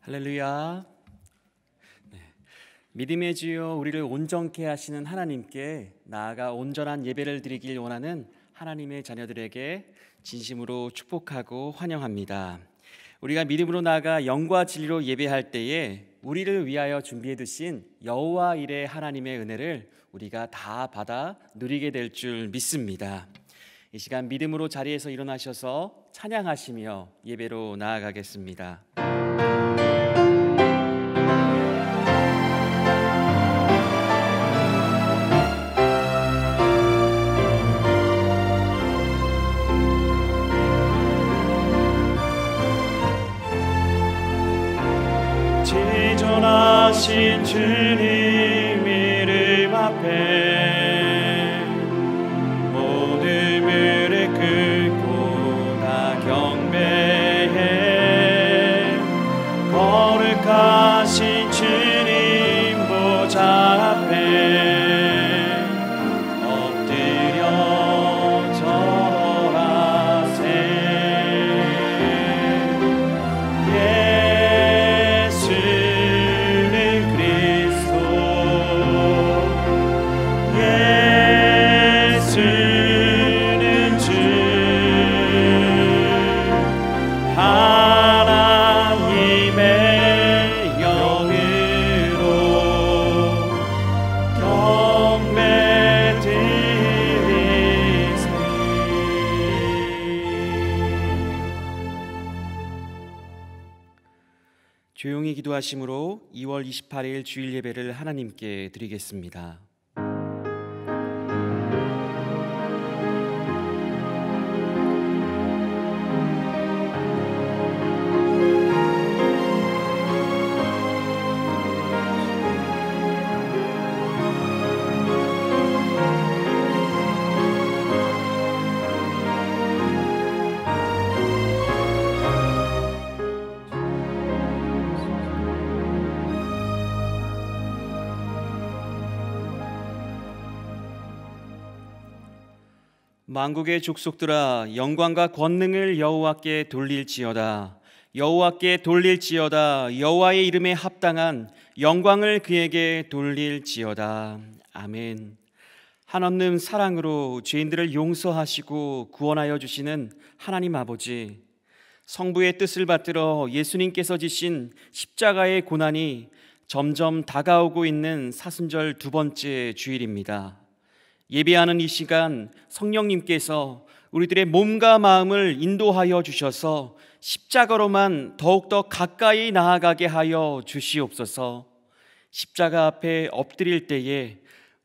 할렐루야. 믿음의 주여, 우리를 온전케 하시는 하나님께 나아가 온전한 예배를 드리길 원하는 하나님의 자녀들에게 진심으로 축복하고 환영합니다. 우리가 믿음으로 나아가 영과 진리로 예배할 때에 우리를 위하여 준비해 두신 여호와 일의 하나님의 은혜를 우리가 다 받아 누리게 될 줄 믿습니다. 이 시간 믿음으로 자리에서 일어나셔서 찬양하시며 예배로 나아가겠습니다. 지존하신 주님 이름 앞에 모든 무릎 꿇고 다 경배해. 거룩하신 주님 보좌 앞에 엎드려 절하세. 조용히 기도하심으로 2월 28일 주일 예배를 하나님께 드리겠습니다. 만국의 족속들아, 영광과 권능을 여호와께 돌릴지어다. 여호와께 돌릴지어다. 여호와의 이름에 합당한 영광을 그에게 돌릴지어다. 아멘. 한없는 사랑으로 죄인들을 용서하시고 구원하여 주시는 하나님 아버지, 성부의 뜻을 받들어 예수님께서 지신 십자가의 고난이 점점 다가오고 있는 사순절 두 번째 주일입니다. 예배하는 이 시간 성령님께서 우리들의 몸과 마음을 인도하여 주셔서 십자가로만 더욱더 가까이 나아가게 하여 주시옵소서. 십자가 앞에 엎드릴 때에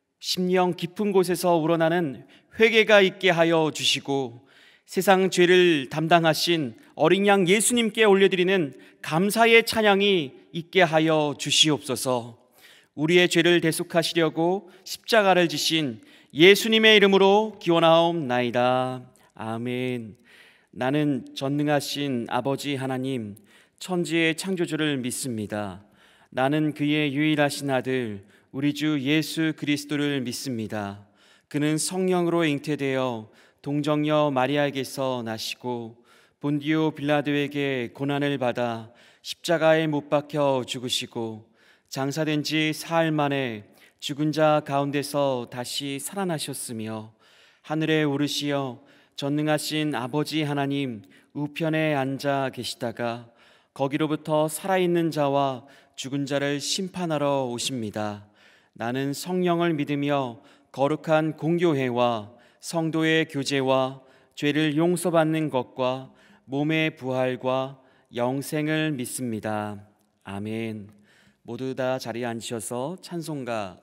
심령 깊은 곳에서 우러나는 회개가 있게 하여 주시고, 세상 죄를 담당하신 어린 양 예수님께 올려드리는 감사의 찬양이 있게 하여 주시옵소서. 우리의 죄를 대속하시려고 십자가를 지신 예수님의 이름으로 기원하옵나이다. 아멘. 나는 전능하신 아버지 하나님, 천지의 창조주를 믿습니다. 나는 그의 유일하신 아들 우리 주 예수 그리스도를 믿습니다. 그는 성령으로 잉태되어 동정녀 마리아에게서 나시고 본디오 빌라도에게 고난을 받아 십자가에 못 박혀 죽으시고 장사된 지 사흘 만에 죽은 자 가운데서 다시 살아나셨으며 하늘에 오르시어 전능하신 아버지 하나님 우편에 앉아 계시다가 거기로부터 살아있는 자와 죽은 자를 심판하러 오십니다. 나는 성령을 믿으며 거룩한 공교회와 성도의 교제와 죄를 용서받는 것과 몸의 부활과 영생을 믿습니다. 아멘. 모두 다 자리에 앉으셔서 찬송가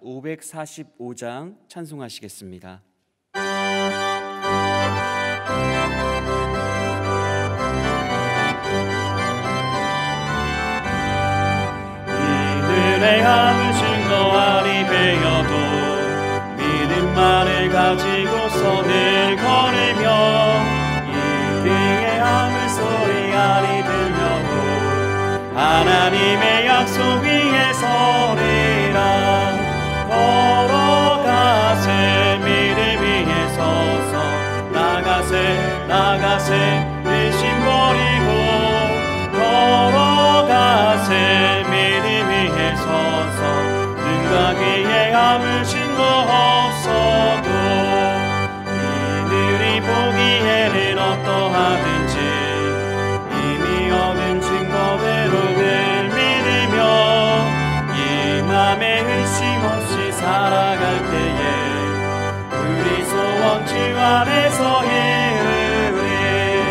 545장 찬송하시겠습니다. 이들의 함을 증거하리 베어도 믿음만을 가지고서 늘 걸으며 이기의 함을 소리하리 들려도 하나님의 약속 위에 서리라. 걸어가세 믿음 위에 서서 나가세 의심 버리고 걸어가세 어떠하든지 이미 얻은 증거대로를 믿으며 이 맘에 의심 없이 살아갈 때에 우리 소원 주 안에서 이르리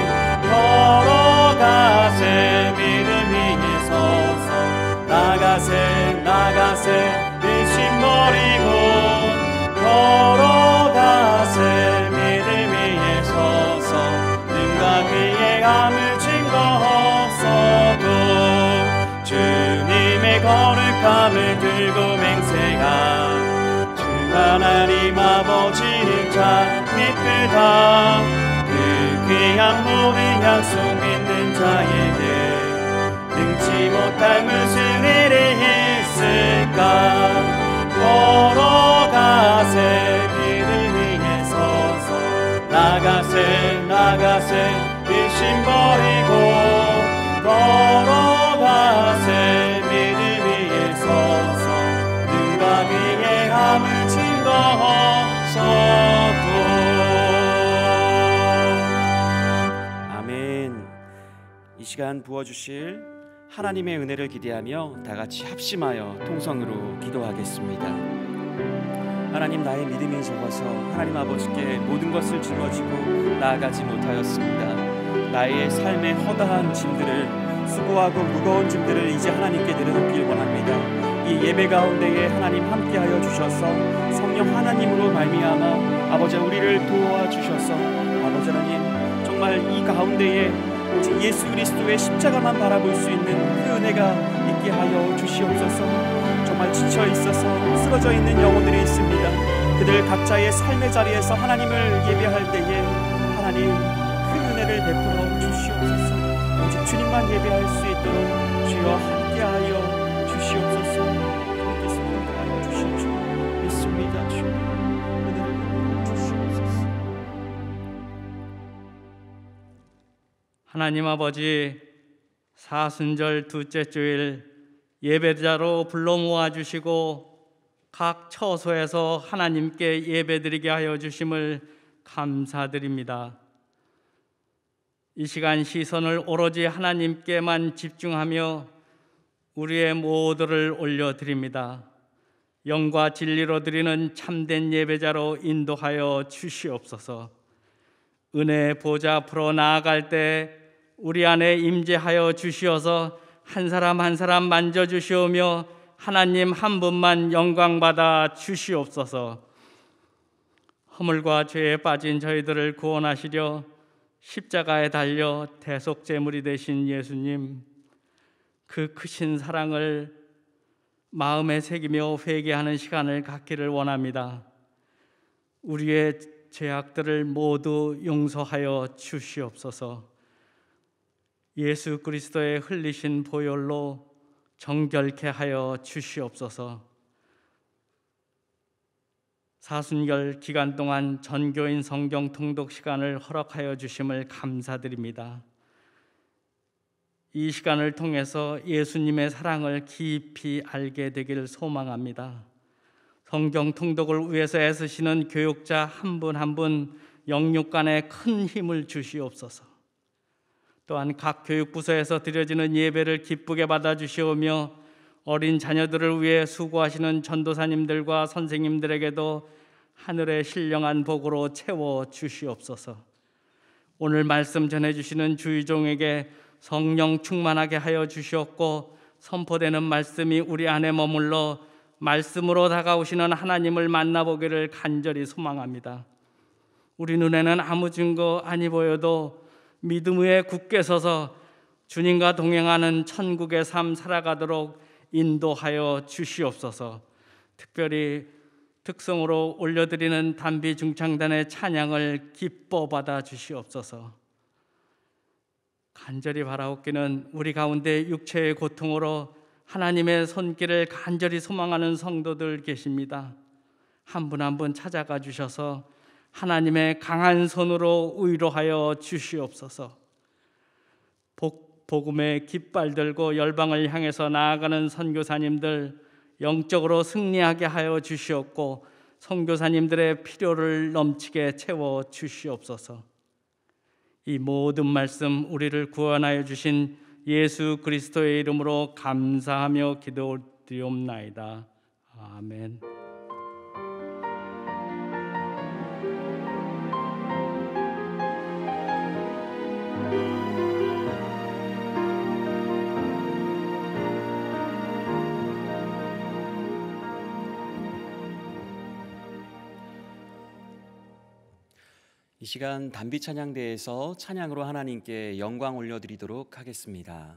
걸어가세 믿음 위에 서서 나가세 의심 버리고 걸어가세 믿음 위에 서서 능과 그의 감을 증거 없어도 주님의 거룩함을 들고 맹세하 주 하나님 아버지는 참 미쁘다 그 귀한 모든 약속 믿는 자에게 능치 못할 무슨 일이 있을까 걸어가세 믿음 위에 서서 나가세 의심 버리고 걸어가세 믿음 위에 서서 누가 그의 함을 증거 없어도. 아멘. 이 시간 부어주실 하나님의 은혜를 기대하며 다 같이 합심하여 통성으로 기도하겠습니다. 하나님, 나의 믿음이 적어서 하나님 아버지께 모든 것을 짊어지고 나아가지 못하였습니다. 나의 삶의 허다한 짐들을, 수고하고 무거운 짐들을 이제 하나님께 내려놓길 원합니다. 이 예배 가운데에 하나님 함께하여 주셔서 성령 하나님으로 말미암아 아버지 우리를 도와주셔서 아버지 하나님 정말 이 가운데에 오직 예수 그리스도의 십자가만 바라볼 수 있는 그 은혜가 있게 하여 주시옵소서. 정말 지쳐 있어서 쓰러져 있는 영혼들이 있습니다. 그들 각자의 삶의 자리에서 하나님을 예배할 때에 하나님 그 은혜를 베풀어 주시옵소서. 오직 주님만 예배할 수 있도록 주여 함께하여 주시옵소서. 주님께서 함께하여 주실 줄 믿습니다. 주여 은혜를 베풀어 주시옵소서. 하나님 아버지, 사순절 둘째 주일 예배자로 불러 모아주시고 각 처소에서 하나님께 예배드리게 하여 주심을 감사드립니다. 이 시간 시선을 오로지 하나님께만 집중하며 우리의 모두를 올려드립니다. 영과 진리로 드리는 참된 예배자로 인도하여 주시옵소서. 은혜 보좌 앞으로 나아갈 때 우리 안에 임재하여 주시어서 한 사람 한 사람 만져주시오며 하나님 한 분만 영광받아 주시옵소서. 허물과 죄에 빠진 저희들을 구원하시려 십자가에 달려 대속제물이 되신 예수님, 그 크신 사랑을 마음에 새기며 회개하는 시간을 갖기를 원합니다. 우리의 죄악들을 모두 용서하여 주시옵소서. 예수 그리스도의 흘리신 보혈로 정결케 하여 주시옵소서. 사순절 기간 동안 전교인 성경 통독 시간을 허락하여 주심을 감사드립니다. 이 시간을 통해서 예수님의 사랑을 깊이 알게 되기를 소망합니다. 성경 통독을 위해서 애쓰시는 교육자 한 분 한 분 영육간에 큰 힘을 주시옵소서. 또한 각 교육부서에서 드려지는 예배를 기쁘게 받아주시오며 어린 자녀들을 위해 수고하시는 전도사님들과 선생님들에게도 하늘의 신령한 복으로 채워주시옵소서. 오늘 말씀 전해주시는 주의종에게 성령 충만하게 하여 주시옵고 선포되는 말씀이 우리 안에 머물러 말씀으로 다가오시는 하나님을 만나보기를 간절히 소망합니다. 우리 눈에는 아무 증거 아니 보여도 믿음 위에 굳게 서서 주님과 동행하는 천국의 삶 살아가도록 인도하여 주시옵소서. 특별히 특성으로 올려드리는 단비 중창단의 찬양을 기뻐 받아 주시옵소서. 간절히 바라옵기는 우리 가운데 육체의 고통으로 하나님의 손길을 간절히 소망하는 성도들 계십니다. 한 분 한 분 찾아가 주셔서 하나님의 강한 손으로 위로하여 주시옵소서. 복음의 깃발 들고 열방을 향해서 나아가는 선교사님들 영적으로 승리하게 하여 주시옵고 선교사님들의 필요를 넘치게 채워 주시옵소서. 이 모든 말씀 우리를 구원하여 주신 예수 그리스도의 이름으로 감사하며 기도드리옵나이다. 아멘. 이 시간 단비 찬양대에서 찬양으로 하나님께 영광 올려드리도록 하겠습니다.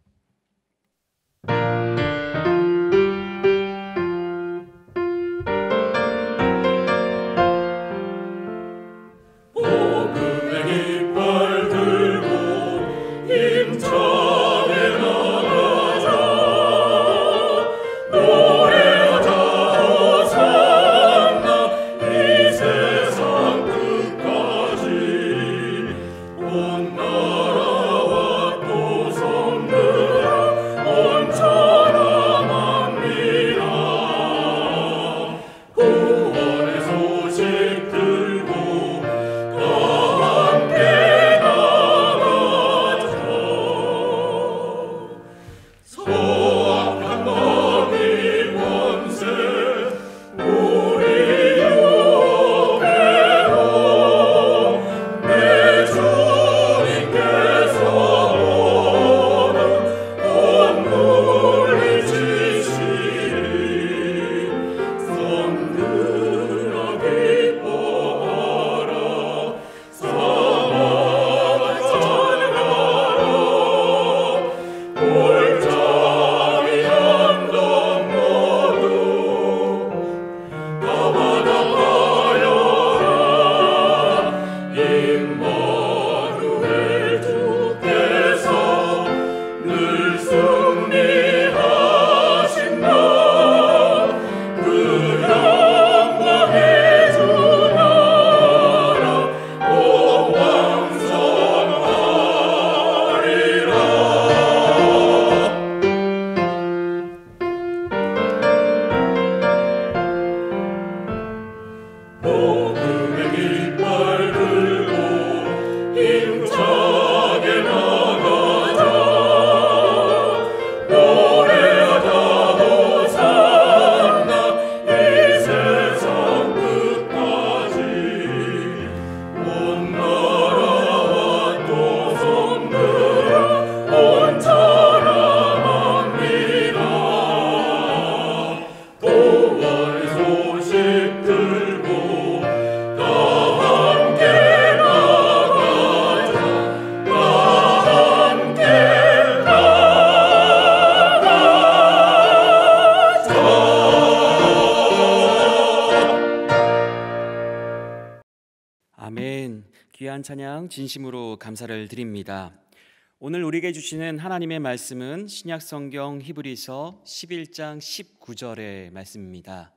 귀한 찬양 진심으로 감사를 드립니다. 오늘 우리에게 주시는 하나님의 말씀은 신약성경 히브리서 11장 19절의 말씀입니다.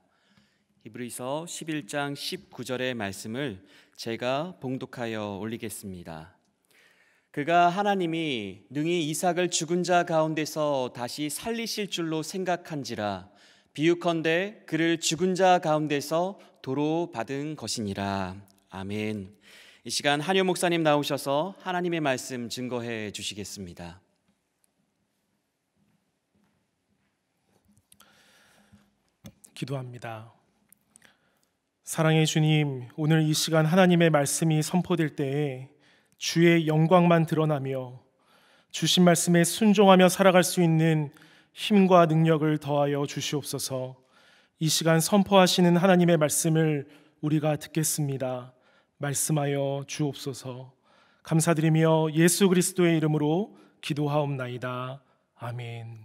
히브리서 11장 19절의 말씀을 제가 봉독하여 올리겠습니다. 그가 하나님이 능히 이삭을 죽은 자 가운데서 다시 살리실 줄로 생각한지라 비유컨대 그를 죽은 자 가운데서 도로 받은 것이니라. 아멘. 이 시간 한효 목사님 나오셔서 하나님의 말씀 증거해 주시겠습니다. 기도합니다. 사랑의 주님, 오늘 이 시간 하나님의 말씀이 선포될 때에 주의 영광만 드러나며 주신 말씀에 순종하며 살아갈 수 있는 힘과 능력을 더하여 주시옵소서. 이 시간 선포하시는 하나님의 말씀을 우리가 듣겠습니다. 말씀하여 주옵소서. 감사드리며 예수 그리스도의 이름으로 기도하옵나이다. 아멘.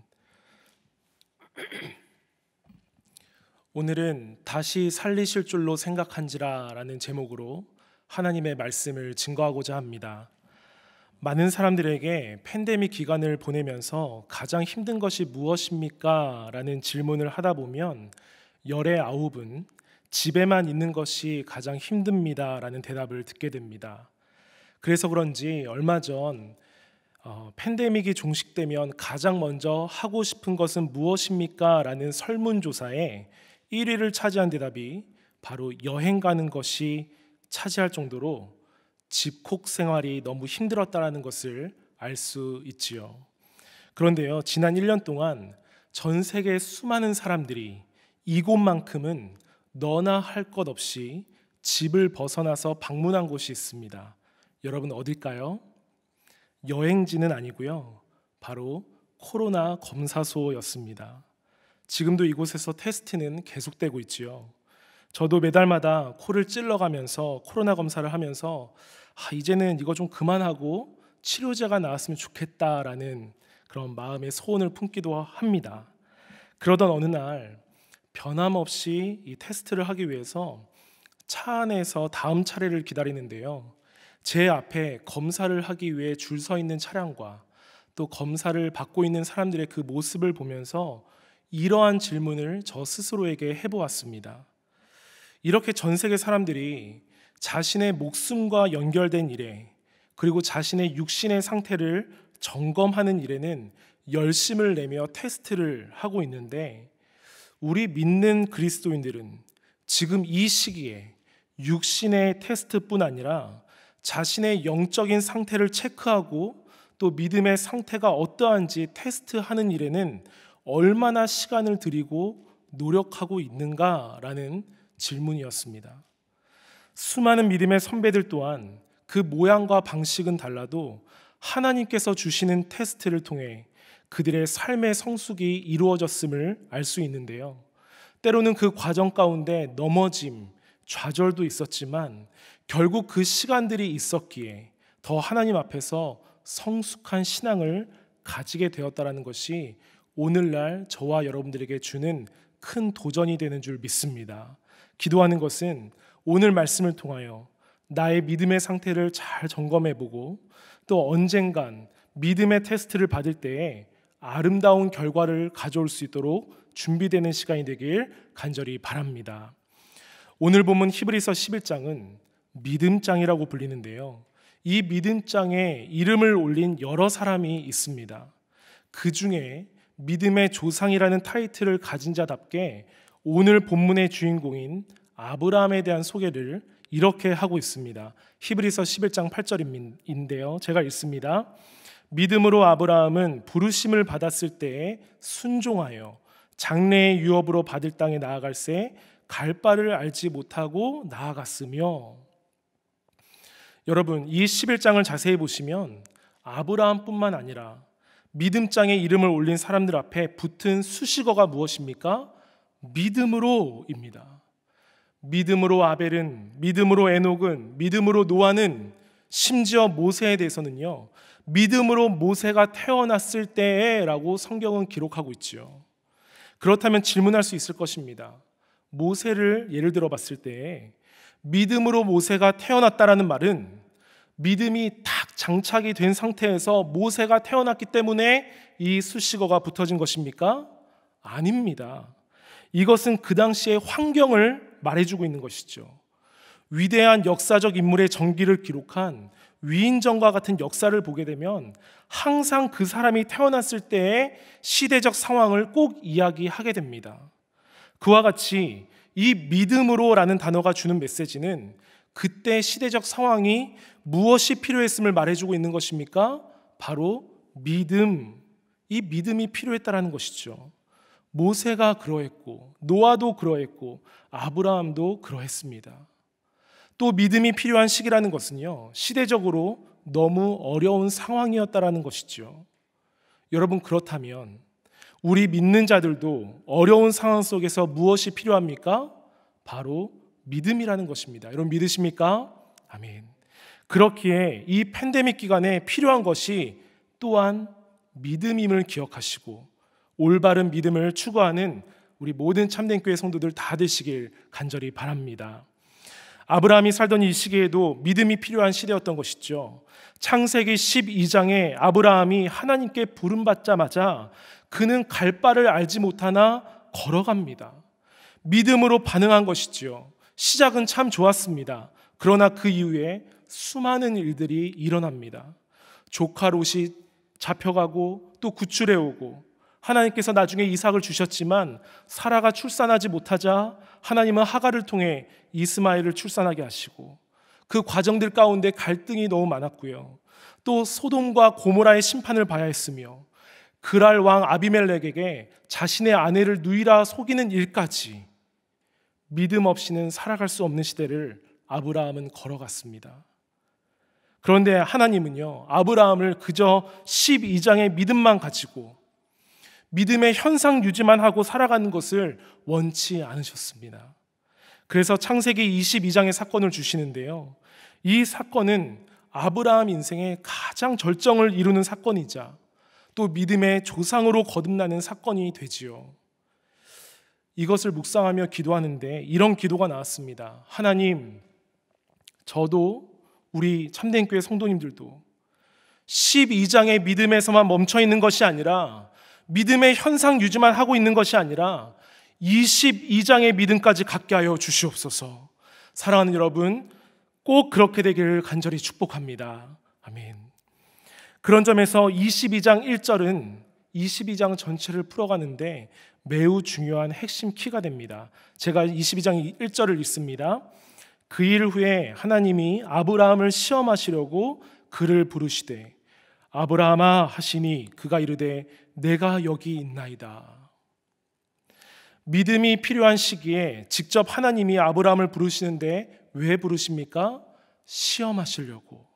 오늘은 다시 살리실 줄로 생각한지라 라는 제목으로 하나님의 말씀을 증거하고자 합니다. 많은 사람들에게 팬데믹 기간을 보내면서 가장 힘든 것이 무엇입니까? 라는 질문을 하다 보면 열의 9은 집에만 있는 것이 가장 힘듭니다 라는 대답을 듣게 됩니다. 그래서 그런지 얼마 전 팬데믹이 종식되면 가장 먼저 하고 싶은 것은 무엇입니까? 라는 설문조사에 1위를 차지한 대답이 바로 여행 가는 것이 차지할 정도로 집콕 생활이 너무 힘들었다라는 것을 알 수 있지요. 그런데요, 지난 1년 동안 전 세계 수많은 사람들이 이곳만큼은 너나 할 것 없이 집을 벗어나서 방문한 곳이 있습니다. 여러분 어딜까요? 여행지는 아니고요, 바로 코로나 검사소였습니다. 지금도 이곳에서 테스트는 계속되고 있지요. 저도 매달마다 코를 찔러가면서 코로나 검사를 하면서 이제는 이거 좀 그만하고 치료제가 나왔으면 좋겠다라는 그런 마음의 소원을 품기도 합니다. 그러던 어느 날 변함없이 이 테스트를 하기 위해서 차 안에서 다음 차례를 기다리는데요, 제 앞에 검사를 하기 위해 줄 서 있는 차량과 또 검사를 받고 있는 사람들의 그 모습을 보면서 이러한 질문을 저 스스로에게 해보았습니다. 이렇게 전 세계 사람들이 자신의 목숨과 연결된 일에, 그리고 자신의 육신의 상태를 점검하는 일에는 열심을 내며 테스트를 하고 있는데, 우리 믿는 그리스도인들은 지금 이 시기에 육신의 테스트뿐 아니라 자신의 영적인 상태를 체크하고 또 믿음의 상태가 어떠한지 테스트하는 일에는 얼마나 시간을 들이고 노력하고 있는가라는 질문이었습니다. 수많은 믿음의 선배들 또한 그 모양과 방식은 달라도 하나님께서 주시는 테스트를 통해 그들의 삶의 성숙이 이루어졌음을 알 수 있는데요, 때로는 그 과정 가운데 넘어짐, 좌절도 있었지만 결국 그 시간들이 있었기에 더 하나님 앞에서 성숙한 신앙을 가지게 되었다는 것이 오늘날 저와 여러분들에게 주는 큰 도전이 되는 줄 믿습니다. 기도하는 것은 오늘 말씀을 통하여 나의 믿음의 상태를 잘 점검해보고 또 언젠간 믿음의 테스트를 받을 때에 아름다운 결과를 가져올 수 있도록 준비되는 시간이 되길 간절히 바랍니다. 오늘 본문 히브리서 11장은 믿음장이라고 불리는데요, 이 믿음장에 이름을 올린 여러 사람이 있습니다. 그 중에 믿음의 조상이라는 타이틀을 가진 자답게 오늘 본문의 주인공인 아브라함에 대한 소개를 이렇게 하고 있습니다. 히브리서 11장 8절인데요, 제가 읽습니다. 믿음으로 아브라함은 부르심을 받았을 때에 순종하여 장래의 유업으로 받을 땅에 나아갈새 갈 바를 알지 못하고 나아갔으며. 여러분, 이 11장을 자세히 보시면 아브라함뿐만 아니라 믿음장에 이름을 올린 사람들 앞에 붙은 수식어가 무엇입니까? 믿음으로입니다. 믿음으로 아벨은, 믿음으로 에녹은, 믿음으로 노아는, 심지어 모세에 대해서는요, 믿음으로 모세가 태어났을 때라고 성경은 기록하고 있죠. 그렇다면 질문할 수 있을 것입니다. 모세를 예를 들어 봤을 때 믿음으로 모세가 태어났다라는 말은 믿음이 딱 장착이 된 상태에서 모세가 태어났기 때문에 이 수식어가 붙어진 것입니까? 아닙니다. 이것은 그 당시의 환경을 말해주고 있는 것이죠. 위대한 역사적 인물의 전기를 기록한 위인전과 같은 역사를 보게 되면 항상 그 사람이 태어났을 때의 시대적 상황을 꼭 이야기하게 됩니다. 그와 같이 이 믿음으로라는 단어가 주는 메시지는 그때 시대적 상황이 무엇이 필요했음을 말해주고 있는 것입니까? 바로 믿음, 이 믿음이 필요했다라는 것이죠. 모세가 그러했고 노아도 그러했고 아브라함도 그러했습니다. 또 믿음이 필요한 시기라는 것은요, 시대적으로 너무 어려운 상황이었다라는 것이죠. 여러분, 그렇다면 우리 믿는 자들도 어려운 상황 속에서 무엇이 필요합니까? 바로 믿음이라는 것입니다. 여러분 믿으십니까? 아멘. 그렇기에 이 팬데믹 기간에 필요한 것이 또한 믿음임을 기억하시고 올바른 믿음을 추구하는 우리 모든 참된 교회 성도들 다 되시길 간절히 바랍니다. 아브라함이 살던 이 시기에도 믿음이 필요한 시대였던 것이죠. 창세기 12장에 아브라함이 하나님께 부름받자마자 그는 갈 바를 알지 못하나 걸어갑니다. 믿음으로 반응한 것이지요. 시작은 참 좋았습니다. 그러나 그 이후에 수많은 일들이 일어납니다. 조카 롯이 잡혀가고 또 구출해 오고, 하나님께서 나중에 이삭을 주셨지만 사라가 출산하지 못하자 하나님은 하갈을 통해 이스마엘을 출산하게 하시고, 그 과정들 가운데 갈등이 너무 많았고요. 또 소돔과 고모라의 심판을 봐야 했으며 그랄 왕 아비멜렉에게 자신의 아내를 누이라 속이는 일까지 믿음 없이는 살아갈 수 없는 시대를 아브라함은 걸어갔습니다. 그런데 하나님은요, 아브라함을 그저 12장의 믿음만 가지고 믿음의 현상 유지만 하고 살아가는 것을 원치 않으셨습니다. 그래서 창세기 22장의 사건을 주시는데요, 이 사건은 아브라함 인생의 가장 절정을 이루는 사건이자 또 믿음의 조상으로 거듭나는 사건이 되지요. 이것을 묵상하며 기도하는데 이런 기도가 나왔습니다. 하나님, 저도 우리 참된교회 성도님들도 12장의 믿음에서만 멈춰 있는 것이 아니라 믿음의 현상 유지만 하고 있는 것이 아니라 22장의 믿음까지 갖게 하여 주시옵소서. 사랑하는 여러분, 꼭 그렇게 되기를 간절히 축복합니다. 아멘. 그런 점에서 22장 1절은 22장 전체를 풀어가는데 매우 중요한 핵심 키가 됩니다. 제가 22장 1절을 읽습니다. 그 일 후에 하나님이 아브라함을 시험하시려고 그를 부르시되 아브라함아 하시니 그가 이르되 내가 여기 있나이다. 믿음이 필요한 시기에 직접 하나님이 아브라함을 부르시는데 왜 부르십니까? 시험하시려고.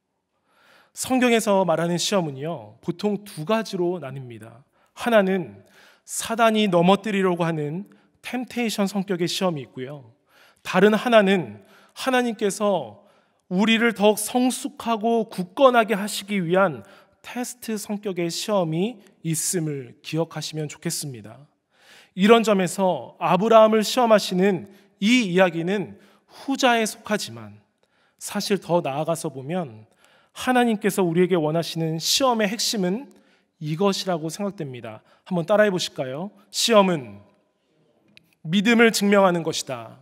성경에서 말하는 시험은요, 보통 두 가지로 나뉩니다. 하나는 사단이 넘어뜨리려고 하는 템테이션 성격의 시험이 있고요, 다른 하나는 하나님께서 우리를 더욱 성숙하고 굳건하게 하시기 위한 테스트 성격의 시험이 있음을 기억하시면 좋겠습니다. 이런 점에서 아브라함을 시험하시는 이 이야기는 후자에 속하지만 사실 더 나아가서 보면 하나님께서 우리에게 원하시는 시험의 핵심은 이것이라고 생각됩니다. 한번 따라해 보실까요? 시험은 믿음을 증명하는 것이다.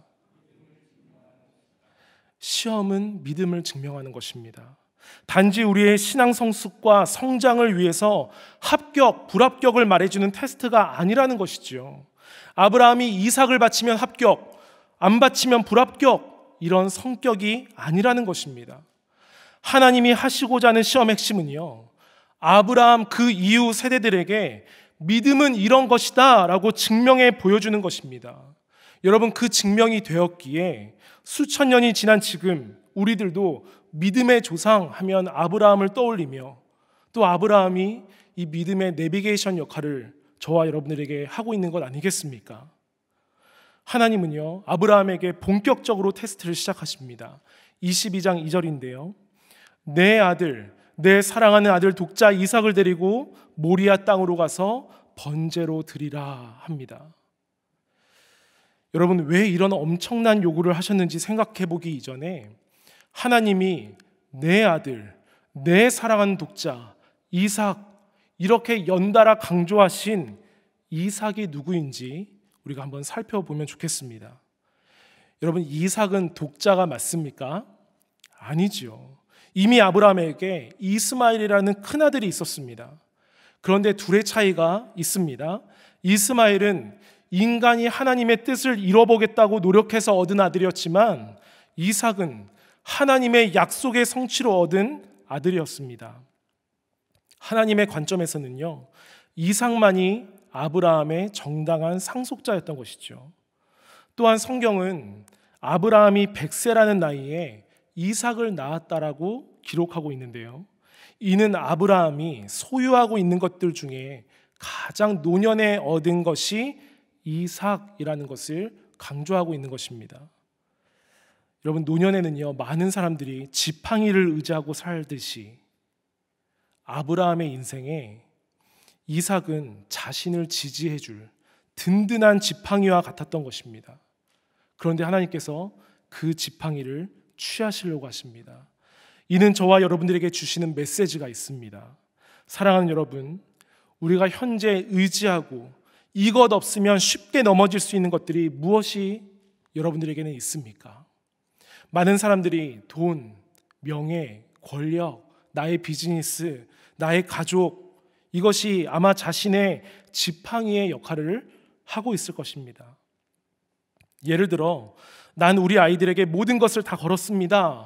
시험은 믿음을 증명하는 것입니다. 단지 우리의 신앙 성숙과 성장을 위해서 합격, 불합격을 말해주는 테스트가 아니라는 것이지요. 아브라함이 이삭을 바치면 합격, 안 바치면 불합격, 이런 성격이 아니라는 것입니다. 하나님이 하시고자 하는 시험 핵심은요, 아브라함 그 이후 세대들에게 믿음은 이런 것이다 라고 증명해 보여주는 것입니다. 여러분, 그 증명이 되었기에 수천 년이 지난 지금 우리들도 믿음의 조상 하면 아브라함을 떠올리며 또 아브라함이 이 믿음의 내비게이션 역할을 저와 여러분들에게 하고 있는 것 아니겠습니까? 하나님은요, 아브라함에게 본격적으로 테스트를 시작하십니다. 22장 2절인데요. 내 아들, 내 사랑하는 아들 독자 이삭을 데리고 모리아 땅으로 가서 번제로 드리라 합니다. 여러분, 왜 이런 엄청난 요구를 하셨는지 생각해 보기 이전에 하나님이 내 아들, 내 사랑하는 독자 이삭, 이렇게 연달아 강조하신 이삭이 누구인지 우리가 한번 살펴보면 좋겠습니다. 여러분, 이삭은 독자가 맞습니까? 아니지요. 이미 아브라함에게 이스마엘이라는 큰아들이 있었습니다. 그런데 둘의 차이가 있습니다. 이스마엘은 인간이 하나님의 뜻을 이뤄보겠다고 노력해서 얻은 아들이었지만 이삭은 하나님의 약속의 성취로 얻은 아들이었습니다. 하나님의 관점에서는요, 이삭만이 아브라함의 정당한 상속자였던 것이죠. 또한 성경은 아브라함이 100세라는 나이에 이삭을 낳았다라고 기록하고 있는데요, 이는 아브라함이 소유하고 있는 것들 중에 가장 노년에 얻은 것이 이삭이라는 것을 강조하고 있는 것입니다. 여러분, 노년에는요, 많은 사람들이 지팡이를 의지하고 살듯이 아브라함의 인생에 이삭은 자신을 지지해줄 든든한 지팡이와 같았던 것입니다. 그런데 하나님께서 그 지팡이를 취하시려고 하십니다. 이는 저와 여러분들에게 주시는 메시지가 있습니다. 사랑하는 여러분, 우리가 현재 의지하고 이것 없으면 쉽게 넘어질 수 있는 것들이 무엇이 여러분들에게는 있습니까? 많은 사람들이 돈, 명예, 권력, 나의 비즈니스, 나의 가족, 이것이 아마 자신의 지팡이의 역할을 하고 있을 것입니다. 예를 들어, 난 우리 아이들에게 모든 것을 다 걸었습니다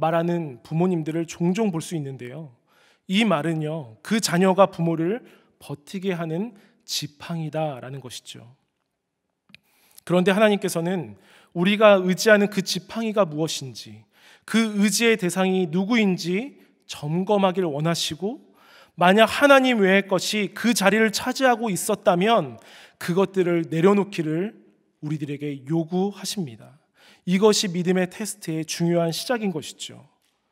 말하는 부모님들을 종종 볼 수 있는데요. 이 말은요, 그 자녀가 부모를 버티게 하는 지팡이다라는 것이죠. 그런데 하나님께서는 우리가 의지하는 그 지팡이가 무엇인지, 그 의지의 대상이 누구인지 점검하기를 원하시고, 만약 하나님 외의 것이 그 자리를 차지하고 있었다면 그것들을 내려놓기를 우리들에게 요구하십니다. 이것이 믿음의 테스트의 중요한 시작인 것이죠.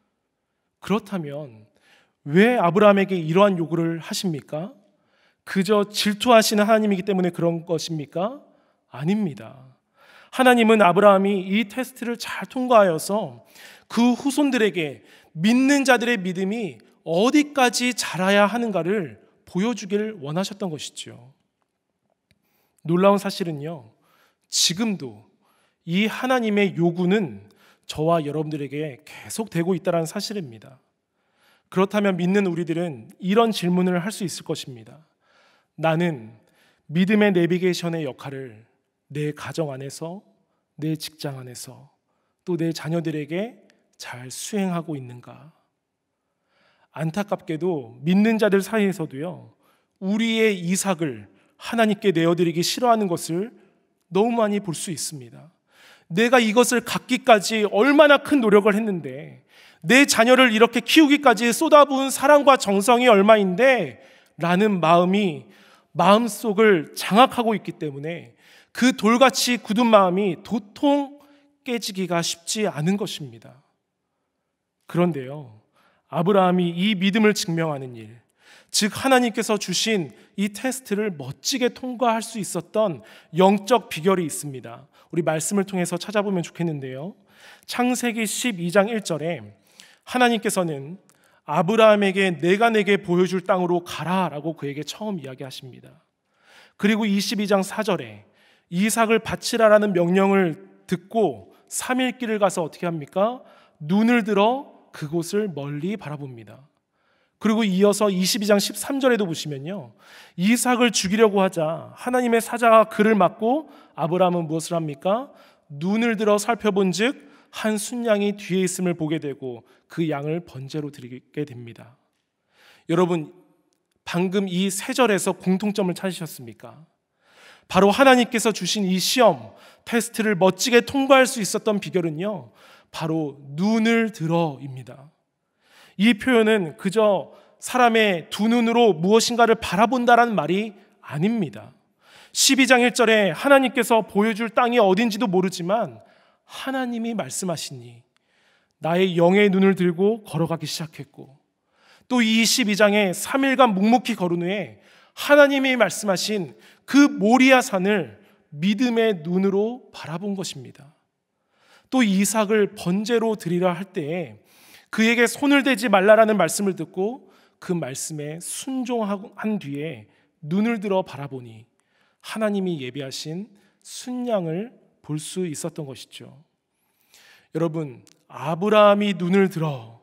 그렇다면 왜 아브라함에게 이러한 요구를 하십니까? 그저 질투하시는 하나님이기 때문에 그런 것입니까? 아닙니다. 하나님은 아브라함이 이 테스트를 잘 통과하여서 그 후손들에게 믿는 자들의 믿음이 어디까지 자라야 하는가를 보여주기를 원하셨던 것이죠. 놀라운 사실은요, 지금도 이 하나님의 요구는 저와 여러분들에게 계속되고 있다는 사실입니다. 그렇다면 믿는 우리들은 이런 질문을 할 수 있을 것입니다. 나는 믿음의 내비게이션의 역할을 내 가정 안에서, 내 직장 안에서, 또 내 자녀들에게 잘 수행하고 있는가? 안타깝게도 믿는 자들 사이에서도요, 우리의 이삭을 하나님께 내어드리기 싫어하는 것을 너무 많이 볼 수 있습니다. 내가 이것을 갖기까지 얼마나 큰 노력을 했는데, 내 자녀를 이렇게 키우기까지 쏟아부은 사랑과 정성이 얼마인데 라는 마음이 마음속을 장악하고 있기 때문에 그 돌같이 굳은 마음이 도통 깨지기가 쉽지 않은 것입니다. 그런데요, 아브라함이 이 믿음을 증명하는 일, 즉 하나님께서 주신 이 테스트를 멋지게 통과할 수 있었던 영적 비결이 있습니다. 우리 말씀을 통해서 찾아보면 좋겠는데요, 창세기 12장 1절에 하나님께서는 아브라함에게 내가 내게 보여줄 땅으로 가라라고 그에게 처음 이야기하십니다. 그리고 22장 4절에 이삭을 바치라라는 명령을 듣고 3일 길을 가서 어떻게 합니까? 눈을 들어 그곳을 멀리 바라봅니다. 그리고 이어서 22장 13절에도 보시면요, 이삭을 죽이려고 하자 하나님의 사자가 그를 막고 아브라함은 무엇을 합니까? 눈을 들어 살펴본 즉 한 순양이 뒤에 있음을 보게 되고 그 양을 번제로 드리게 됩니다. 여러분, 방금 이 세 절에서 공통점을 찾으셨습니까? 바로 하나님께서 주신 이 시험, 테스트를 멋지게 통과할 수 있었던 비결은요, 바로 눈을 들어입니다. 이 표현은 그저 사람의 두 눈으로 무엇인가를 바라본다라는 말이 아닙니다. 12장 1절에 하나님께서 보여줄 땅이 어딘지도 모르지만 하나님이 말씀하시니 나의 영의 눈을 들고 걸어가기 시작했고, 또 이 22장에 3일간 묵묵히 걸은 후에 하나님이 말씀하신 그 모리아 산을 믿음의 눈으로 바라본 것입니다. 또 이삭을 번제로 드리라 할 때에 그에게 손을 대지 말라라는 말씀을 듣고 그 말씀에 순종한 뒤에 눈을 들어 바라보니 하나님이 예비하신 순양을 볼 수 있었던 것이죠. 여러분, 아브라함이 눈을 들어,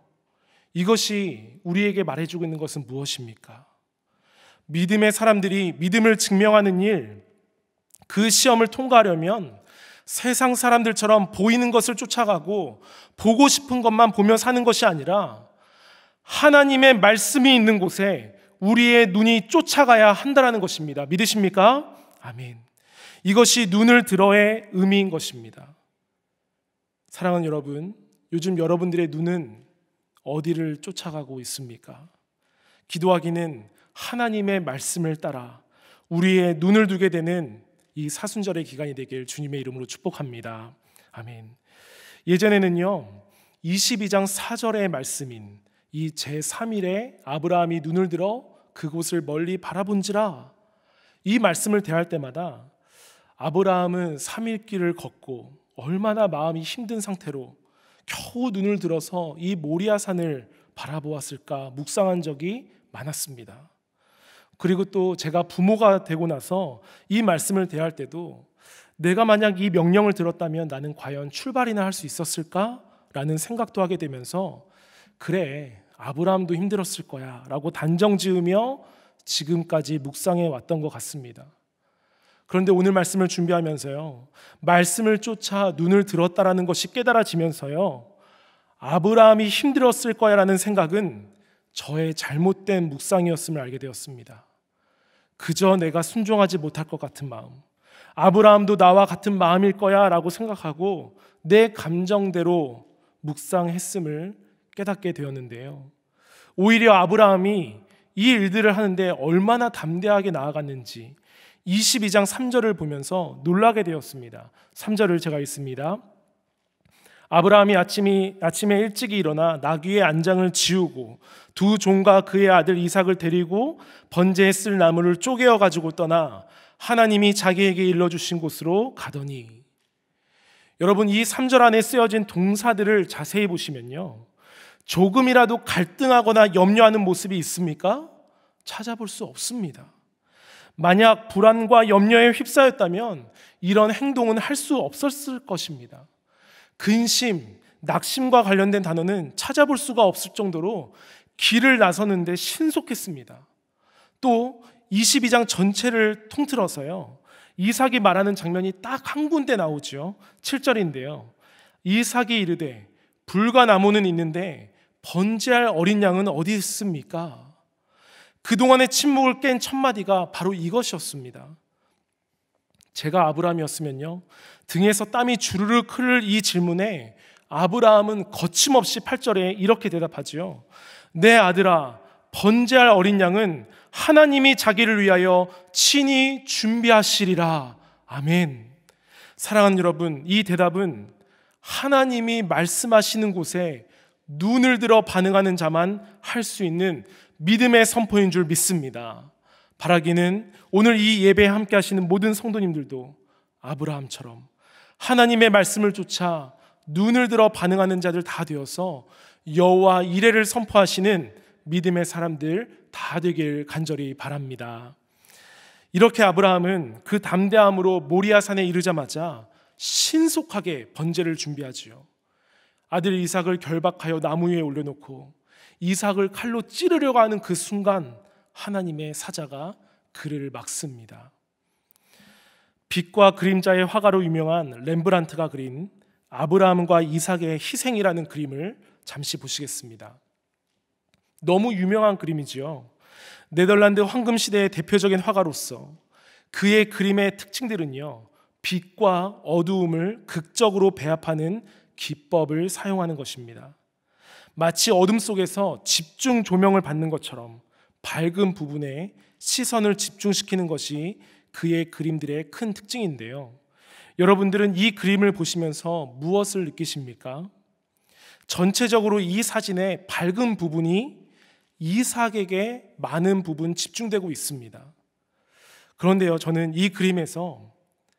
이것이 우리에게 말해주고 있는 것은 무엇입니까? 믿음의 사람들이 믿음을 증명하는 일, 그 시험을 통과하려면 세상 사람들처럼 보이는 것을 쫓아가고 보고 싶은 것만 보며 사는 것이 아니라 하나님의 말씀이 있는 곳에 우리의 눈이 쫓아가야 한다는 것입니다. 믿으십니까? 아멘. 이것이 눈을 들어의 의미인 것입니다. 사랑하는 여러분, 요즘 여러분들의 눈은 어디를 쫓아가고 있습니까? 기도하기는 하나님의 말씀을 따라 우리의 눈을 두게 되는 이 사순절의 기간이 되길 주님의 이름으로 축복합니다. 아멘. 예전에는요, 22장 4절의 말씀인 이 제3일에 아브라함이 눈을 들어 그곳을 멀리 바라본지라, 이 말씀을 대할 때마다 아브라함은 3일 길을 걷고 얼마나 마음이 힘든 상태로 겨우 눈을 들어서 이 모리아 산을 바라보았을까 묵상한 적이 많았습니다. 그리고 또 제가 부모가 되고 나서 이 말씀을 대할 때도 내가 만약 이 명령을 들었다면 나는 과연 출발이나 할 수 있었을까? 라는 생각도 하게 되면서 그래, 아브라함도 힘들었을 거야 라고 단정 지으며 지금까지 묵상해 왔던 것 같습니다. 그런데 오늘 말씀을 준비하면서요, 말씀을 쫓아 눈을 들었다라는 것이 깨달아지면서요, 아브라함이 힘들었을 거야라는 생각은 저의 잘못된 묵상이었음을 알게 되었습니다. 그저 내가 순종하지 못할 것 같은 마음, 아브라함도 나와 같은 마음일 거야 라고 생각하고 내 감정대로 묵상했음을 깨닫게 되었는데요. 오히려 아브라함이 이 일들을 하는데 얼마나 담대하게 나아갔는지 22장 3절을 보면서 놀라게 되었습니다. 3절을 제가 읽습니다. 아브라함이 아침에 일찍이 일어나 나귀의 안장을 지우고 두 종과 그의 아들 이삭을 데리고 번제에 쓸 나무를 쪼개어 가지고 떠나 하나님이 자기에게 일러주신 곳으로 가더니, 여러분 이 3절 안에 쓰여진 동사들을 자세히 보시면요, 조금이라도 갈등하거나 염려하는 모습이 있습니까? 찾아볼 수 없습니다. 만약 불안과 염려에 휩싸였다면 이런 행동은 할 수 없었을 것입니다. 근심, 낙심과 관련된 단어는 찾아볼 수가 없을 정도로 길을 나서는데 신속했습니다. 또 22장 전체를 통틀어서요, 이삭이 말하는 장면이 딱 한 군데 나오죠. 7절인데요. 이삭이 이르되 불과 나무는 있는데 번제할 어린 양은 어디 있습니까? 그동안의 침묵을 깬 첫마디가 바로 이것이었습니다. 제가 아브라함이었으면요, 등에서 땀이 주르륵 흐를 이 질문에 아브라함은 거침없이 8절에 이렇게 대답하지요. 내 아들아, 번제할 어린 양은 하나님이 자기를 위하여 친히 준비하시리라. 아멘. 사랑하는 여러분, 이 대답은 하나님이 말씀하시는 곳에 눈을 들어 반응하는 자만 할 수 있는 믿음의 선포인 줄 믿습니다. 바라기는 오늘 이 예배에 함께 하시는 모든 성도님들도 아브라함처럼 하나님의 말씀을 쫓아 눈을 들어 반응하는 자들 다 되어서 여호와 이레를 선포하시는 믿음의 사람들 다 되길 간절히 바랍니다. 이렇게 아브라함은 그 담대함으로 모리아산에 이르자마자 신속하게 번제를 준비하지요. 아들 이삭을 결박하여 나무 위에 올려놓고 이삭을 칼로 찌르려고 하는 그 순간 하나님의 사자가 그를 막습니다. 빛과 그림자의 화가로 유명한 렘브란트가 그린 아브라함과 이삭의 희생이라는 그림을 잠시 보시겠습니다. 너무 유명한 그림이지요. 네덜란드 황금시대의 대표적인 화가로서 그의 그림의 특징들은요, 빛과 어두움을 극적으로 배합하는 기법을 사용하는 것입니다. 마치 어둠 속에서 집중 조명을 받는 것처럼 밝은 부분에 시선을 집중시키는 것이 그의 그림들의 큰 특징인데요. 여러분들은 이 그림을 보시면서 무엇을 느끼십니까? 전체적으로 이 사진의 밝은 부분이 이삭에게 많은 부분 집중되고 있습니다. 그런데요, 저는 이 그림에서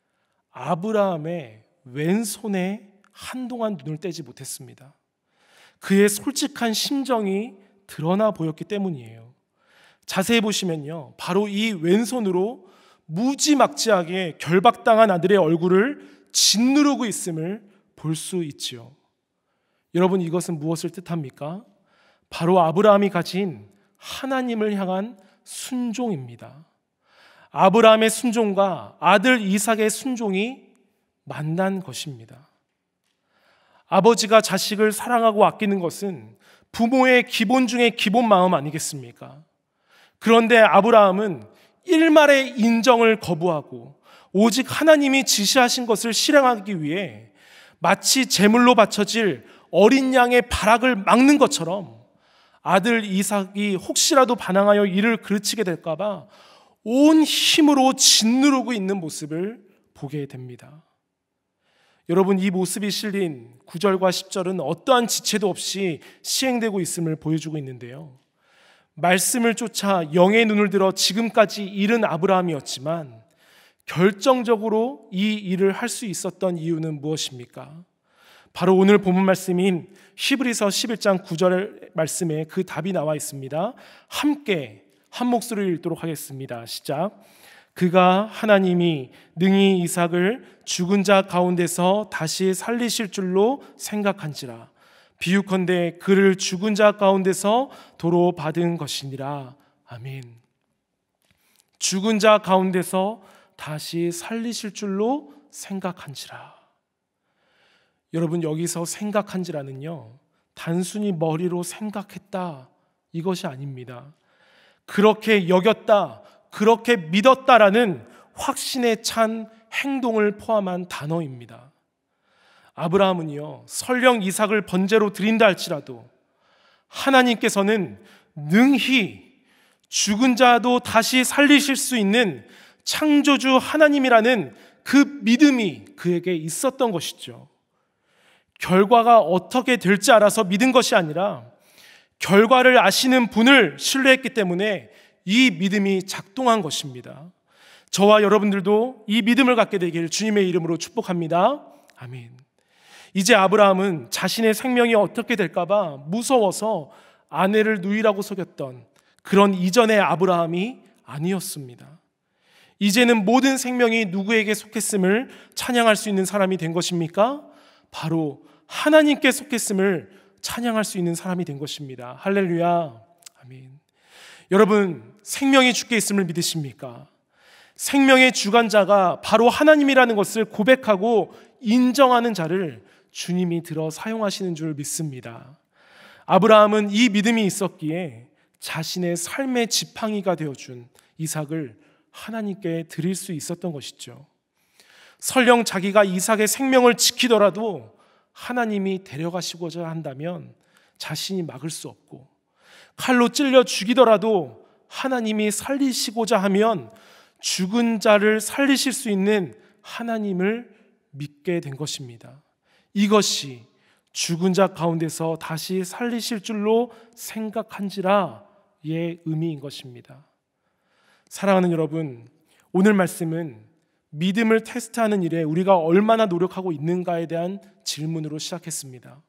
아브라함의 왼손에 한동안 눈을 떼지 못했습니다. 그의 솔직한 심정이 드러나 보였기 때문이에요. 자세히 보시면요, 바로 이 왼손으로 무지막지하게 결박당한 아들의 얼굴을 짓누르고 있음을 볼 수 있지요. 여러분, 이것은 무엇을 뜻합니까? 바로 아브라함이 가진 하나님을 향한 순종입니다. 아브라함의 순종과 아들 이삭의 순종이 만난 것입니다. 아버지가 자식을 사랑하고 아끼는 것은 부모의 기본 중에 기본 마음 아니겠습니까? 그런데 아브라함은 일말의 인정을 거부하고 오직 하나님이 지시하신 것을 실행하기 위해 마치 제물로 바쳐질 어린 양의 발악을 막는 것처럼 아들 이삭이 혹시라도 반항하여 이를 그르치게 될까 봐 온 힘으로 짓누르고 있는 모습을 보게 됩니다. 여러분, 이 모습이 실린 9절과 10절은 어떠한 지체도 없이 시행되고 있음을 보여주고 있는데요. 말씀을 쫓아 영의 눈을 들어 지금까지 이른 아브라함이었지만 결정적으로 이 일을 할 수 있었던 이유는 무엇입니까? 바로 오늘 본문 말씀인 히브리서 11장 9절 말씀에 그 답이 나와 있습니다. 함께 한 목소리를 읽도록 하겠습니다. 시작. 그가 하나님이 능히 이삭을 죽은 자 가운데서 다시 살리실 줄로 생각한지라. 비유컨대 그를 죽은 자 가운데서 도로 받은 것이니라. 아멘. 죽은 자 가운데서 다시 살리실 줄로 생각한지라. 여러분, 여기서 생각한지라는요, 단순히 머리로 생각했다, 이것이 아닙니다. 그렇게 여겼다, 그렇게 믿었다라는 확신에 찬 행동을 포함한 단어입니다. 아브라함은요, 설령 이삭을 번제로 드린다 할지라도 하나님께서는 능히 죽은 자도 다시 살리실 수 있는 창조주 하나님이라는 그 믿음이 그에게 있었던 것이죠. 결과가 어떻게 될지 알아서 믿은 것이 아니라 결과를 아시는 분을 신뢰했기 때문에 이 믿음이 작동한 것입니다. 저와 여러분들도 이 믿음을 갖게 되길 주님의 이름으로 축복합니다. 아멘. 이제 아브라함은 자신의 생명이 어떻게 될까봐 무서워서 아내를 누이라고 속였던 그런 이전의 아브라함이 아니었습니다. 이제는 모든 생명이 누구에게 속했음을 찬양할 수 있는 사람이 된 것입니까? 바로 하나님께 속했음을 찬양할 수 있는 사람이 된 것입니다. 할렐루야. 아멘. 여러분, 생명이 주께 있음을 믿으십니까? 생명의 주관자가 바로 하나님이라는 것을 고백하고 인정하는 자를 주님이 들어 사용하시는 줄 믿습니다. 아브라함은 이 믿음이 있었기에 자신의 삶의 지팡이가 되어준 이삭을 하나님께 드릴 수 있었던 것이죠. 설령 자기가 이삭의 생명을 지키더라도 하나님이 데려가시고자 한다면 자신이 막을 수 없고, 칼로 찔려 죽이더라도 하나님이 살리시고자 하면 죽은 자를 살리실 수 있는 하나님을 믿게 된 것입니다. 이것이 죽은 자 가운데서 다시 살리실 줄로 생각한지라의 의미인 것입니다. 사랑하는 여러분, 오늘 말씀은 믿음을 테스트하는 일에 우리가 얼마나 노력하고 있는가에 대한 질문으로 시작했습니다.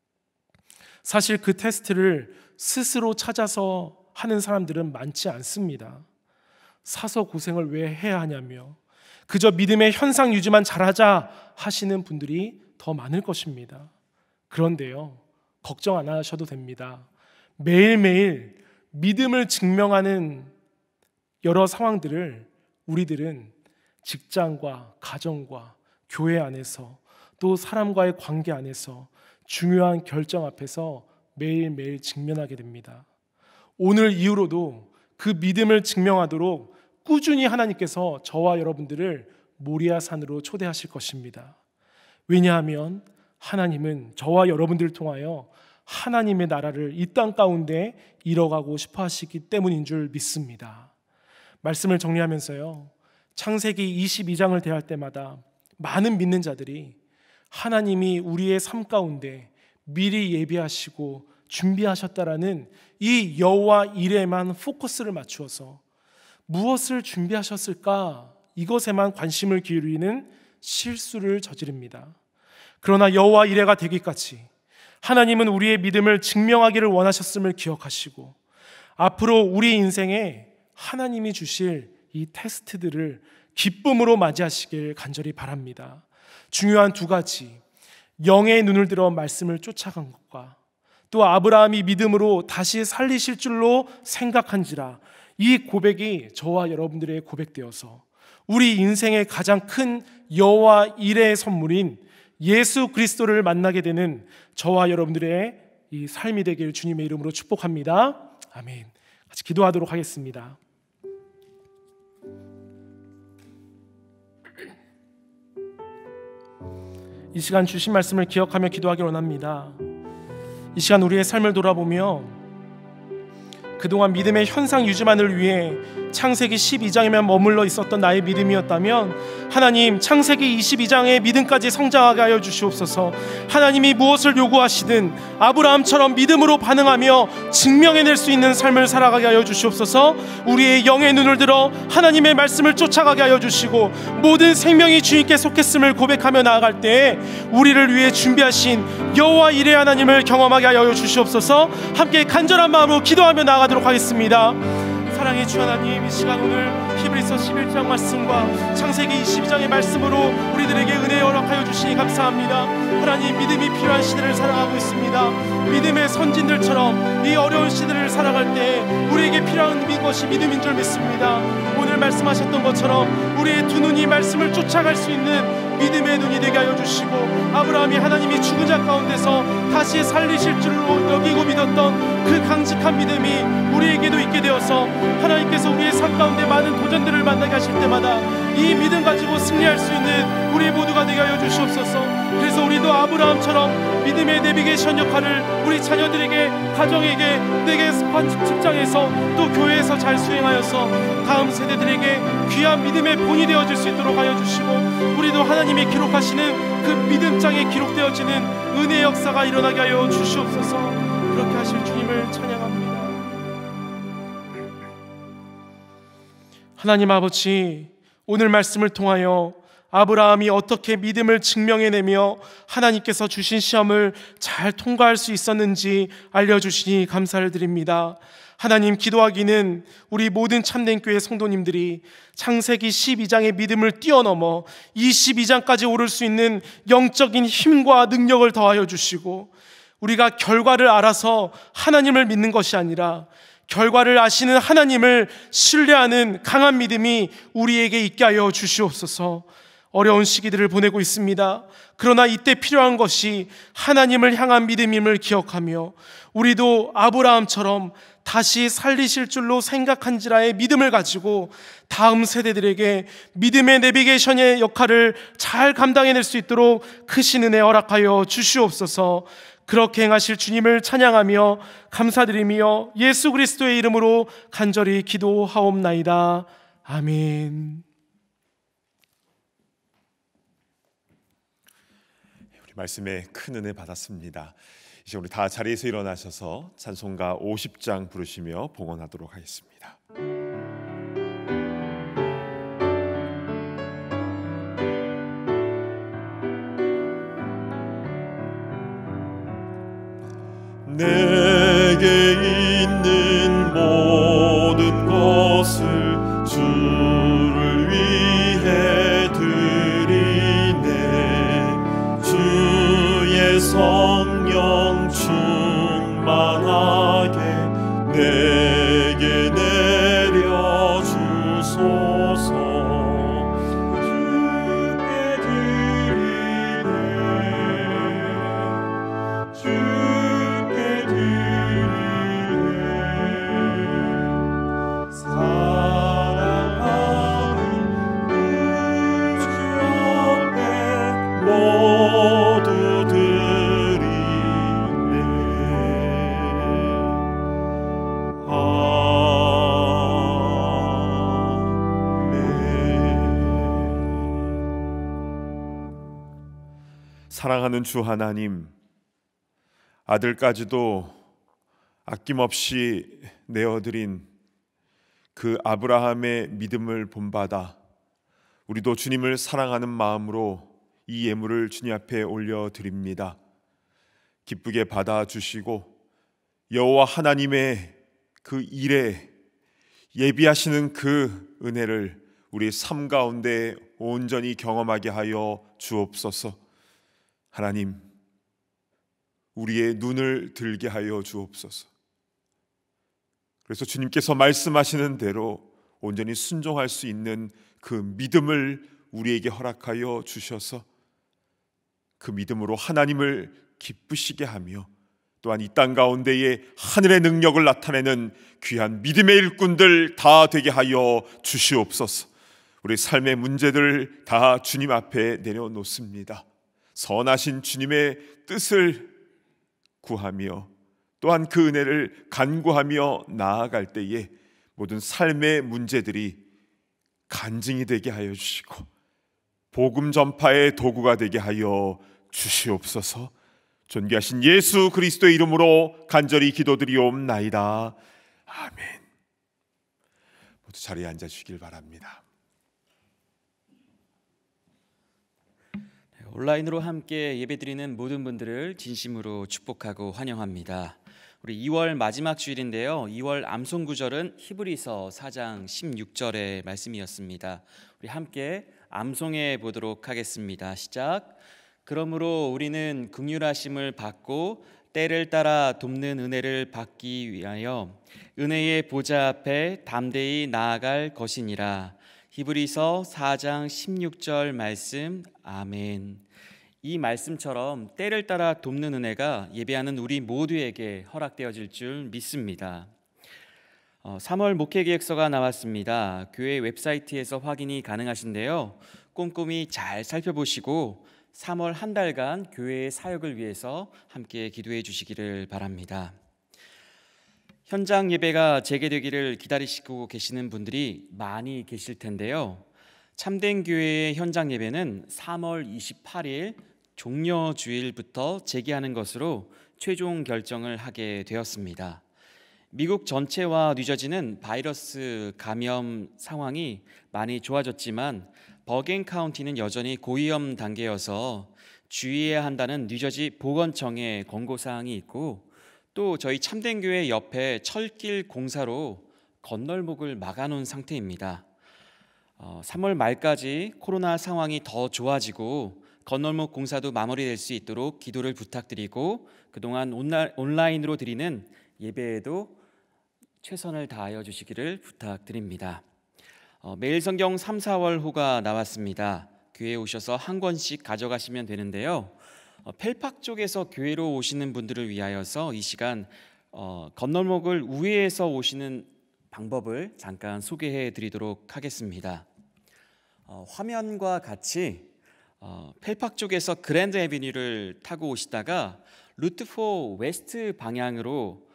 사실 그 테스트를 스스로 찾아서 하는 사람들은 많지 않습니다. 사서 고생을 왜 해야 하냐며 그저 믿음의 현상 유지만 잘하자 하시는 분들이 더 많을 것입니다. 그런데요, 걱정 안 하셔도 됩니다. 매일매일 믿음을 증명하는 여러 상황들을 우리들은 직장과 가정과 교회 안에서 또 사람과의 관계 안에서 중요한 결정 앞에서 매일매일 직면하게 됩니다. 오늘 이후로도 그 믿음을 증명하도록 꾸준히 하나님께서 저와 여러분들을 모리아 산으로 초대하실 것입니다. 왜냐하면 하나님은 저와 여러분들을 통하여 하나님의 나라를 이 땅 가운데 이뤄가고 싶어 하시기 때문인 줄 믿습니다. 말씀을 정리하면서요, 창세기 22장을 대할 때마다 많은 믿는 자들이 하나님이 우리의 삶 가운데 미리 예비하시고 준비하셨다라는 이 여호와 이레만 포커스를 맞추어서 무엇을 준비하셨을까, 이것에만 관심을 기울이는 실수를 저지릅니다. 그러나 여호와 이레가 되기까지 하나님은 우리의 믿음을 증명하기를 원하셨음을 기억하시고 앞으로 우리 인생에 하나님이 주실 이 테스트들을 기쁨으로 맞이하시길 간절히 바랍니다. 중요한 두 가지, 영의 눈을 들어 말씀을 쫓아간 것과 또 아브라함이 믿음으로 다시 살리실 줄로 생각한지라, 이 고백이 저와 여러분들의 고백되어서 우리 인생의 가장 큰 여호와 이레의 선물인 예수 그리스도를 만나게 되는 저와 여러분들의 이 삶이 되길 주님의 이름으로 축복합니다. 아멘. 같이 기도하도록 하겠습니다. 이 시간 주신 말씀을 기억하며 기도하길 원합니다. 이 시간 우리의 삶을 돌아보며 그동안 믿음의 현상 유지만을 위해 창세기 12장에만 머물러 있었던 나의 믿음이었다면 하나님, 창세기 22장의 믿음까지 성장하게 하여 주시옵소서. 하나님이 무엇을 요구하시든 아브라함처럼 믿음으로 반응하며 증명해낼 수 있는 삶을 살아가게 하여 주시옵소서. 우리의 영의 눈을 들어 하나님의 말씀을 쫓아가게 하여 주시고 모든 생명이 주님께 속했음을 고백하며 나아갈 때에 우리를 위해 준비하신 여호와 이레 하나님을 경험하게 하여 주시옵소서. 함께 간절한 마음으로 기도하며 나아가도록 하겠습니다. 사랑의 주 하나님, 이 시간 오늘 히브리서 11장 말씀과 창세기 22장의 말씀으로 우리들에게 은혜 허락하여 주시니 감사합니다. 하나님, 믿음이 필요한 시대를 살아가고 있습니다. 믿음의 선진들처럼 이 어려운 시대를 살아갈 때 우리에게 필요한 것이 믿음인 줄 믿습니다. 오늘 말씀하셨던 것처럼 우리의 두 눈이 말씀을 쫓아갈 수 있는 믿음의 눈이 되게 하여 주시고, 아브라함이 하나님이 죽은 자 가운데서 다시 살리실 줄로 여기고 믿었던 그 강직한 믿음이 우리에게도 있게 되어서 하나님께서 우리의 삶 가운데 많은 도전들을 만나게 하실 때마다 이 믿음 가지고 승리할 수 있는 우리 모두가 되게 하여 주시옵소서. 그래서 우리도 아브라함처럼 믿음의 내비게이션 역할을 우리 자녀들에게, 가정에게, 내게, 직장에서 또 교회에서 잘 수행하여서 다음 세대들에게 귀한 믿음의 본이 되어질 수 있도록 하여 주시고, 우리도 하나님이 기록하시는 그 믿음장에 기록되어지는 은혜의 역사가 일어나게 하여 주시옵소서. 그렇게 하실 주님을 찬양합니다. 하나님 아버지, 오늘 말씀을 통하여 아브라함이 어떻게 믿음을 증명해내며 하나님께서 주신 시험을 잘 통과할 수 있었는지 알려주시니 감사를 드립니다. 하나님, 기도하기는 우리 모든 참된 교회 성도님들이 창세기 12장의 믿음을 뛰어넘어 22장까지 오를 수 있는 영적인 힘과 능력을 더하여 주시고, 우리가 결과를 알아서 하나님을 믿는 것이 아니라 결과를 아시는 하나님을 신뢰하는 강한 믿음이 우리에게 있게 하여 주시옵소서. 어려운 시기들을 보내고 있습니다. 그러나 이때 필요한 것이 하나님을 향한 믿음임을 기억하며, 우리도 아브라함처럼 다시 살리실 줄로 생각한지라의 믿음을 가지고 다음 세대들에게 믿음의 내비게이션의 역할을 잘 감당해낼 수 있도록 크신 은혜 허락하여 주시옵소서. 그렇게 행하실 주님을 찬양하며 감사드리며 예수 그리스도의 이름으로 간절히 기도하옵나이다. 아멘. 우리 말씀에 큰 은혜 받았습니다. 이제 우리 다 자리에서 일어나셔서 찬송가 50장 부르시며 봉헌하도록 하겠습니다. 내게 있는 모든 것을 주를 위해 드리네. 주의 성령 충만하게 내게 내려 주소서. 사랑하는 주 하나님, 아들까지도 아낌없이 내어드린 그 아브라함의 믿음을 본받아 우리도 주님을 사랑하는 마음으로 이 예물을 주님 앞에 올려드립니다. 기쁘게 받아주시고 여호와 하나님의 그 일에 예비하시는 그 은혜를 우리 삶 가운데 온전히 경험하게 하여 주옵소서. 하나님, 우리의 눈을 들게 하여 주옵소서. 그래서 주님께서 말씀하시는 대로 온전히 순종할 수 있는 그 믿음을 우리에게 허락하여 주셔서 그 믿음으로 하나님을 기쁘시게 하며 또한 이 땅 가운데에 하늘의 능력을 나타내는 귀한 믿음의 일꾼들 다 되게 하여 주시옵소서. 우리 삶의 문제들 다 주님 앞에 내려놓습니다. 선하신 주님의 뜻을 구하며 또한 그 은혜를 간구하며 나아갈 때에 모든 삶의 문제들이 간증이 되게 하여 주시고 복음 전파의 도구가 되게 하여 주시옵소서. 존귀하신 예수 그리스도의 이름으로 간절히 기도드리옵나이다. 아멘. 모두 자리에 앉아주시길 바랍니다. 온라인으로 함께 예배드리는 모든 분들을 진심으로 축복하고 환영합니다. 우리 2월 마지막 주일인데요. 2월 암송 구절은 히브리서 4장 16절의 말씀이었습니다. 우리 함께 암송해 보도록 하겠습니다. 시작. 그러므로 우리는 긍휼하심을 받고 때를 따라 돕는 은혜를 받기 위하여 은혜의 보좌 앞에 담대히 나아갈 것이니라. 히브리서 4장 16절 말씀. 아멘. 이 말씀처럼 때를 따라 돕는 은혜가 예배하는 우리 모두에게 허락되어질 줄 믿습니다. 3월 목회계획서가 나왔습니다. 교회 웹사이트에서 확인이 가능하신데요. 꼼꼼히 잘 살펴보시고 3월 한 달간 교회의 사역을 위해서 함께 기도해 주시기를 바랍니다. 현장 예배가 재개되기를 기다리시고 계시는 분들이 많이 계실 텐데요. 참된 교회의 현장 예배는 3월 28일 종려주일부터 재개하는 것으로 최종 결정을 하게 되었습니다. 미국 전체와 뉴저지는 바이러스 감염 상황이 많이 좋아졌지만 버겐 카운티는 여전히 고위험 단계여서 주의해야 한다는 뉴저지 보건청의 권고사항이 있고, 또 저희 참된교회 옆에 철길 공사로 건널목을 막아놓은 상태입니다. 3월 말까지 코로나 상황이 더 좋아지고 건널목 공사도 마무리될 수 있도록 기도를 부탁드리고, 그동안 온라인으로 드리는 예배에도 최선을 다하여 주시기를 부탁드립니다. 매일 성경 3, 4월호가 나왔습니다. 교회에 오셔서 한 권씩 가져가시면 되는데요. 펠팍 쪽에서 교회로 오시는 분들을 위하여서 이 시간 건널목을 우회해서 오시는 방법을 잠깐 소개해 드리도록 하겠습니다. 화면과 같이 펠팍 쪽에서 그랜드 애비뉴를 타고 오시다가 루트 4 웨스트 방향으로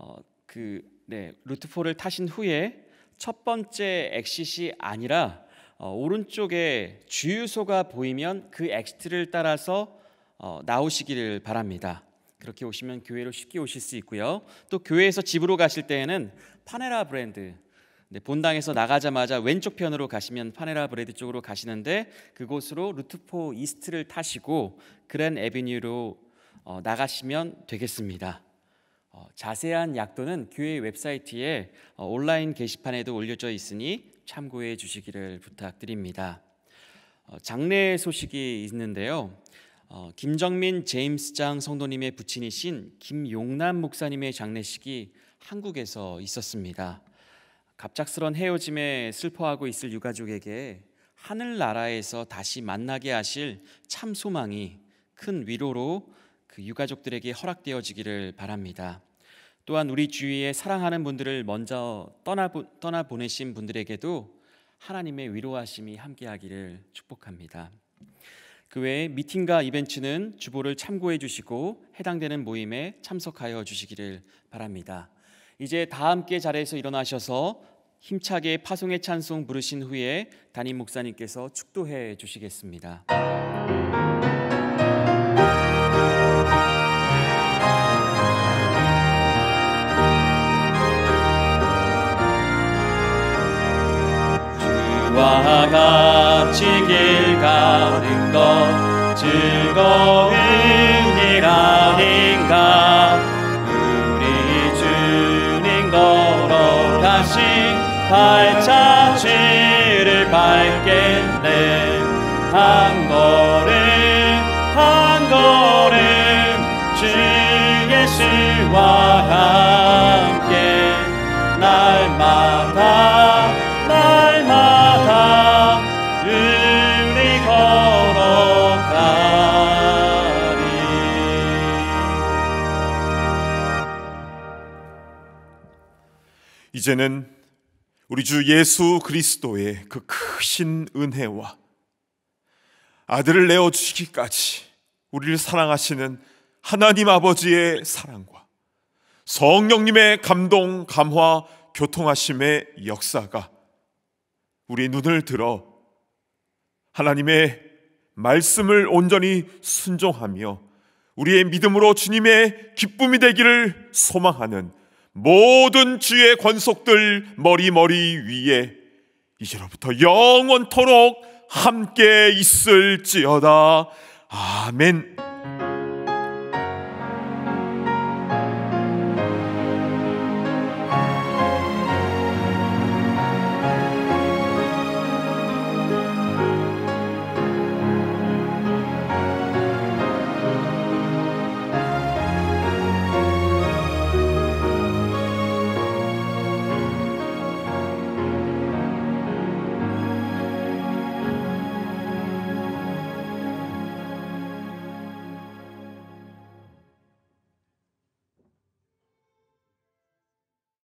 루트 4를 타신 후에 첫 번째 엑싯이 아니라 오른쪽에 주유소가 보이면 그 엑시트를 따라서 나오시기를 바랍니다. 그렇게 오시면 교회로 쉽게 오실 수 있고요. 또 교회에서 집으로 가실 때에는 파네라 브랜드, 본당에서 나가자마자 왼쪽 편으로 가시면 파네라 브랜드 쪽으로 가시는데, 그곳으로 루트 4 이스트를 타시고 그랜 애비뉴로 나가시면 되겠습니다. 자세한 약도는 교회 웹사이트에 온라인 게시판에도 올려져 있으니 참고해 주시기를 부탁드립니다. 장례 소식이 있는데요. 김정민 제임스장 성도님의 부친이신 김용남 목사님의 장례식이 한국에서 있었습니다. 갑작스런 헤어짐에 슬퍼하고 있을 유가족에게 하늘나라에서 다시 만나게 하실 참 소망이 큰 위로로 그 유가족들에게 허락되어지기를 바랍니다. 또한 우리 주위에 사랑하는 분들을 먼저 떠나보내신 분들에게도 하나님의 위로하심이 함께하기를 축복합니다. 그 외에 미팅과 이벤트는 주보를 참고해 주시고 해당되는 모임에 참석하여 주시기를 바랍니다. 이제 다 함께 자리에서 일어나셔서 힘차게 파송의 찬송 부르신 후에 담임 목사님께서 축도해 주시겠습니다. 주와 같이 길 가는 것 즐거운 일 아닌가. 우리 주님 걸어가신 발자취를 밟겠네. 한 걸음 한 걸음 주 예수와 함께 날마다 우리 걸어가리. 이제는 우리 주 예수 그리스도의 그 크신 은혜와 아들을 내어주시기까지 우리를 사랑하시는 하나님 아버지의 사랑과 성령님의 감동, 감화, 교통하심의 역사가 우리의 눈을 들어 하나님의 말씀을 온전히 순종하며 우리의 믿음으로 주님의 기쁨이 되기를 소망하는 모든 주의 권속들 머리 위에 이제로부터 영원토록 함께 있을지어다. 아멘.